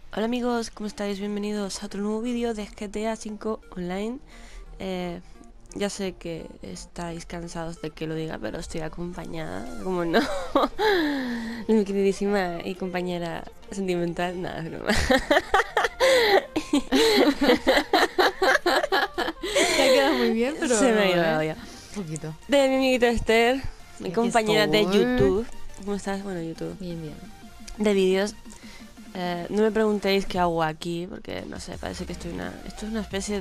Hola amigos, ¿cómo estáis? Bienvenidos a otro nuevo vídeo de GTA V Online. Ya sé que estáis cansados de que lo diga, pero estoy acompañada, como no, de mi queridísima y compañera sentimental. Nada, es broma. Te ha quedado muy bien, pero Se me ha no, ido la olla. Un poquito. De mi amiguita Esther, mi Aquí compañera de estoy. YouTube. ¿Cómo estás? Bueno, YouTube. Bien, bien. De vídeos. No me preguntéis qué hago aquí, porque no sé, parece que esto es una especie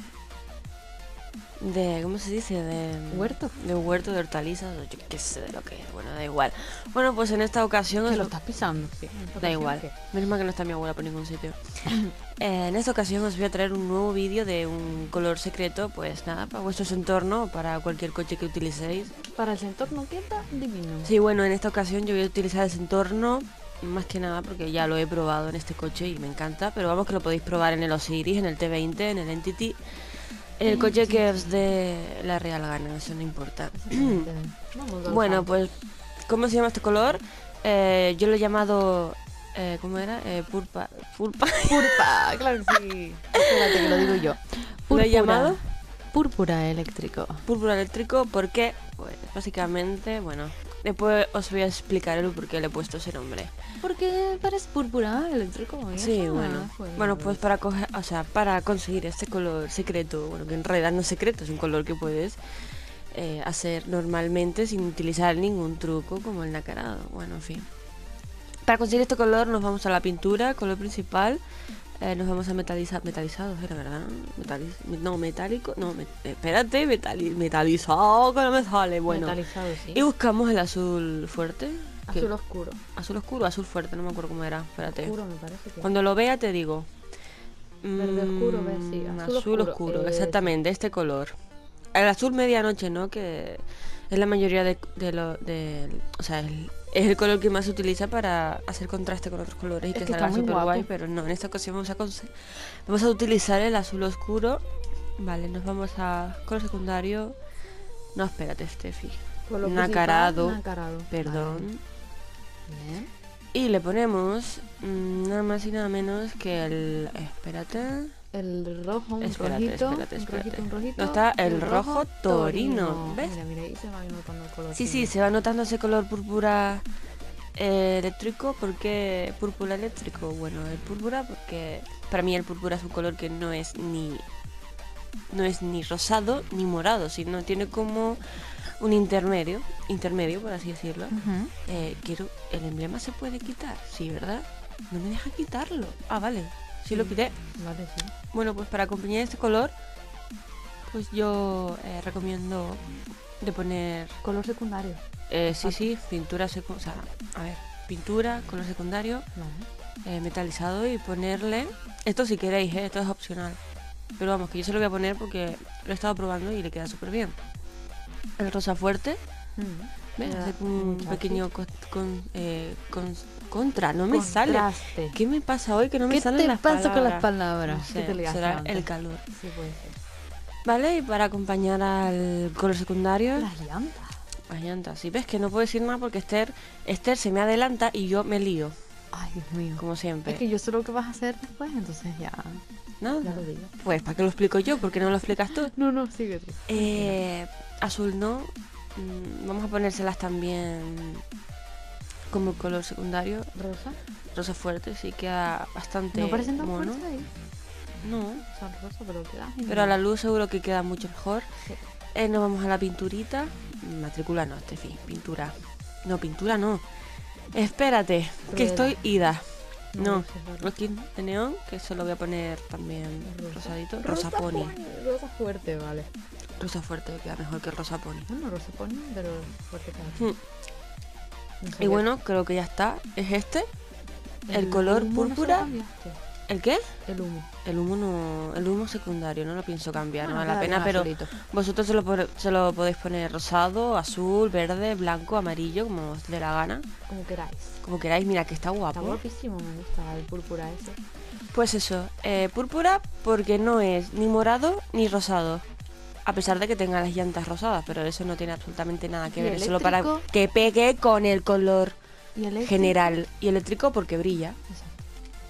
de ¿cómo se dice? ¿Huerto? De huerto de hortalizas, o yo qué sé de lo que es. Bueno, da igual. Bueno, pues en esta ocasión Que lo estás pisando, sí. da igual. Menos mal que no está mi abuela por ningún sitio. En esta ocasión os voy a traer un nuevo vídeo de un color secreto, pues nada, para vuestros entornos, para cualquier coche que utilicéis. Para el entorno queda divino. Sí, bueno, en esta ocasión yo voy a utilizar ese entorno más que nada porque ya lo he probado en este coche y me encanta, pero vamos que lo podéis probar en el Osiris, en el T20, en el Entity, en el coche que os dé la real gana, eso no importa. Bueno, pues, ¿cómo se llama este color? Yo lo he llamado... ¿cómo era? Purpa. Purpa, claro que sí. Espérate que lo digo yo. ¿Lo he llamado? Púrpura eléctrico. Púrpura eléctrico, ¿por qué? Pues básicamente, bueno, después os voy a explicar el por qué le he puesto ese nombre. Porque parece púrpura eléctrico. Sí, bueno, pues para coger, o sea, para conseguir este color secreto, bueno, que en realidad no es secreto, es un color que puedes hacer normalmente sin utilizar ningún truco como el nacarado. Bueno, en fin. Para conseguir este color nos vamos a la pintura, color principal. Nos vamos a metalizados, era verdad, metálico, no, espérate, metalizado, que no me sale, bueno. Metalizado, sí. Y buscamos el azul fuerte. Azul oscuro. Azul oscuro, azul fuerte, no me acuerdo cómo era, espérate. Oscuro me parece que. Cuando lo vea te digo. Verde oscuro, ves, sí. Azul oscuro, exactamente, este color. El azul medianoche, ¿no? Que es la mayoría o sea, es el color que más se utiliza para hacer contraste con otros colores y Es que que salga está muy súper guay, guapo. pero no, en esta ocasión vamos a utilizar el azul oscuro. Vale, nos vamos a color secundario. No, espérate, Steffi. Nacarado, perdón. Vale. Bien. Y le ponemos nada más y nada menos que el... Espérate. El rojo, un Espérate, rojito, espérate. un rojito. No está el rojo torino, ¿ves? Mira, ahí se va notando el color. Sí, se va notando ese color púrpura eléctrico. ¿Por qué púrpura eléctrico? Bueno, el púrpura porque para mí el púrpura es un color que no es ni rosado ni morado, sino tiene como un intermedio por así decirlo. El emblema se puede quitar, sí, ¿verdad? No me deja quitarlo. Ah, vale, sí lo quité. Vale, sí. Bueno, pues para acompañar este color, pues yo recomiendo de poner... Color secundario. sí, pintura o sea, a ver, pintura, color secundario, Vale. metalizado y ponerle... Esto si queréis, esto es opcional. Pero vamos, que yo se lo voy a poner porque lo he estado probando y le queda súper bien. El rosa fuerte, ¿ves? Hace un pequeño contra, no me sale. ¿Qué me pasa hoy que no me salen las palabras? ¿Qué te pasa con las palabras? No sé, ¿Qué te liaste será antes? el calor. Sí, puede ser. Vale, y para acompañar al color secundario, Las llantas. las llantas. Si ves que no puedo decir nada porque Esther se me adelanta y yo me lío, Ay, Dios mío. como siempre. Es que yo sé lo que vas a hacer después, entonces ya ¿No? lo digo. Pues, ¿para qué lo explico yo? ¿Por qué no lo explicas tú? No, sigue tú. Azul no. Vamos a ponérselas también como color secundario. ¿Rosa? Rosa fuerte, sí, queda bastante ¿No parecen tan mono. fuertes ahí? No, Son rosa, pero queda pero a la luz seguro que queda mucho mejor. Sí. Nos vamos a la pinturita. Matrícula no, Estefi, pintura. No, pintura no. Espérate, que Rueda. estoy ida. No, sé, claro. los kits de neón, que eso lo voy a poner también rosadito. Rosa pony. Rosa fuerte, vale. Rosa fuerte, queda mejor que rosa pony. Bueno, rosa pony, pero fuerte cada vez. Y bueno, creo que ya está. Es este. El color humo púrpura. No se lo cambiaste. ¿El qué? El humo. El humo no, el humo secundario, no lo pienso cambiar, no vale la queda pena, bien pero azulito. vosotros se lo podéis poner rosado, azul, verde, blanco, amarillo, como os dé la gana, Como queráis. como queráis. Mira que está Está guapo. guapísimo, me gusta el púrpura ese. Pues eso, púrpura porque no es ni morado ni rosado, a pesar de que tenga las llantas rosadas, pero eso no tiene absolutamente nada que ¿Y ver, es solo para eléctrico? que pegue con el color ¿Y eléctrico? general. Y eléctrico porque brilla. Exacto.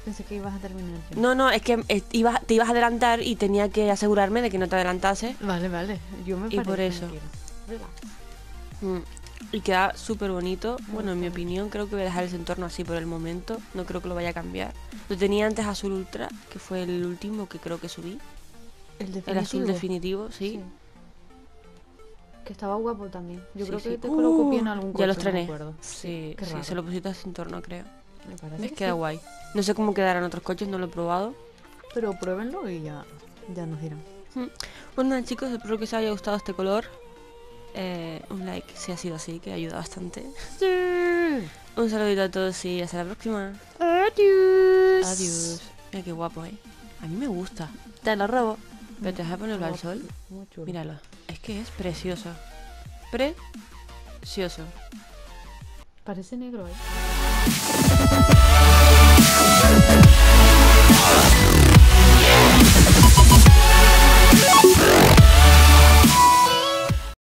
Pensé que ibas a terminar ya. No, es que te ibas a adelantar y tenía que asegurarme de que no te adelantase. Vale. Yo me Y paré por eso. tranquila. Relax. Y queda súper bonito. Bueno, en mi opinión, creo que voy a dejar ese entorno así por el momento. No creo que lo vaya a cambiar. Lo tenía antes azul ultra, que fue el último que creo que subí. El azul definitivo, sí. Que estaba guapo también. Yo creo que Sí. te coloco bien algún coche, Ya los no me trené. acuerdo. Sí, Qué raro. se lo pusiste a ese entorno, creo. Me parece Les que queda sí. guay. No sé cómo quedarán otros coches, no lo he probado. Pero pruébenlo y ya nos dirán. Pues nada, chicos, espero que os haya gustado este color. Un like si ha sido así, que ayuda bastante. Sí. Un saludito a todos y hasta la próxima. Adiós. Adiós. Mira qué guapo, A mí me gusta. Te lo robo. Pero te vas a ponerlo al sol. Muy chulo. Míralo. Es que es precioso. Precioso. Parece negro,